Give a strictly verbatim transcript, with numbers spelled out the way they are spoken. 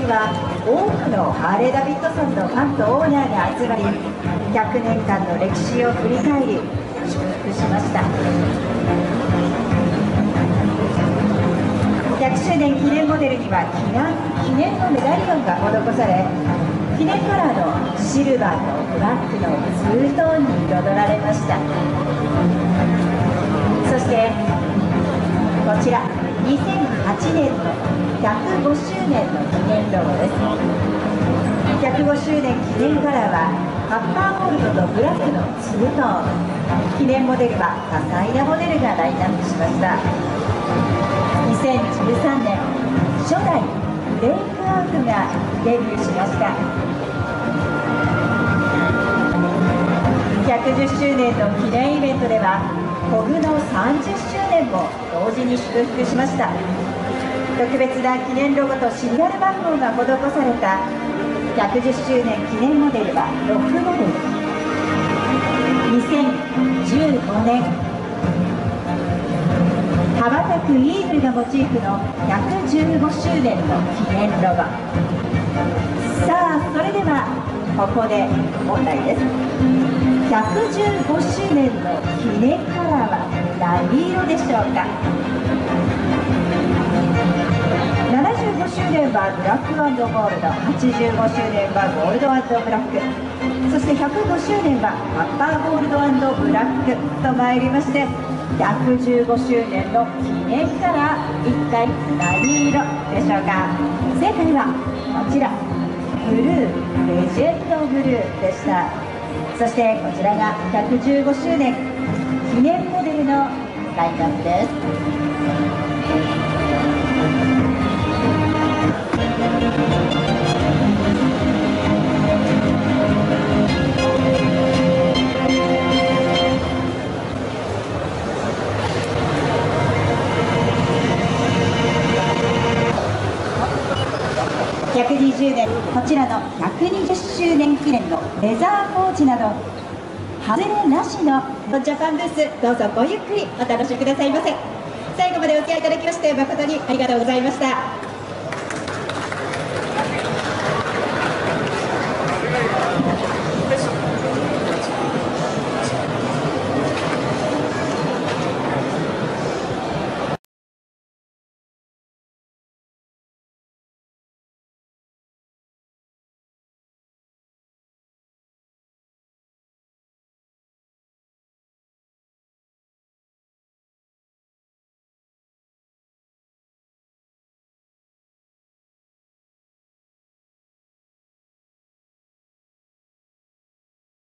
には多くのハーレー・ダビッドソンのファンとオーナーが集まり、ひゃくねんかんの歴史を振り返り祝福しました。ひゃくしゅうねん記念モデルには記念のメダリオンが施され、記念カラーのシルバーとブラックのツートーンに彩られました。そしてこちらにせんはちねんのひゃくごしゅうねんの記念ロゴです。ひゃくごしゅうねん記念カラーはカッパーゴールドとブラックのツートーン。記念モデルは多彩なモデルがラインナップしました。にせんじゅうさんねん初代ブレイクアウトがデビューしました。ひゃくじゅっしゅうねんの記念イベントではコグのさんじゅっしゅうねんも同時に祝福しました。特別な記念ロゴとシリアル番号が施されたひゃくじゅっしゅうねん記念モデルはろくモデル。にせんじゅうごねん羽ばたくイーグルがモチーフのひゃくじゅうごしゅうねんの記念ロゴ。さあ、それではここで問題です。ひゃくじゅうごしゅうねんの記念カラーは何色でしょうか。ななじゅうごしゅうねんはブラック&ゴールド、はちじゅうごしゅうねんはゴールド&ブラック、そしてひゃくごしゅうねんはカッパーゴールド&ブラックと参りまして、ひゃくじゅうごしゅうねんの記念カラー、一体何色でしょうか。正解はこちら、ブルー、レジェンドブルーでした。そしてこちらがひゃくじゅうごしゅうねん記念モデルのラインナップです。ひゃくにじゅうねん、こちらのひゃくにじゅっしゅうねん記念のレザーポーチなど外れなしのジャパンブース、どうぞごゆっくりお楽しみくださいませ。最後までお付き合いいただきまして誠にありがとうございました。